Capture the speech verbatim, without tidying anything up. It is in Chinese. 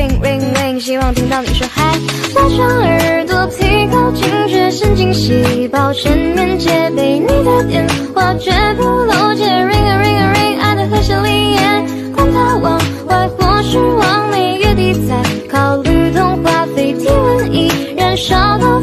ring ring ring， 希望听到你说嗨。拉长耳朵，提高警觉，神经细胞全面戒备，你的电话绝不漏接。ring a ring a ring， 爱的和弦里演，管它往外或是往内，月底再考虑通话费，体温依然烧到。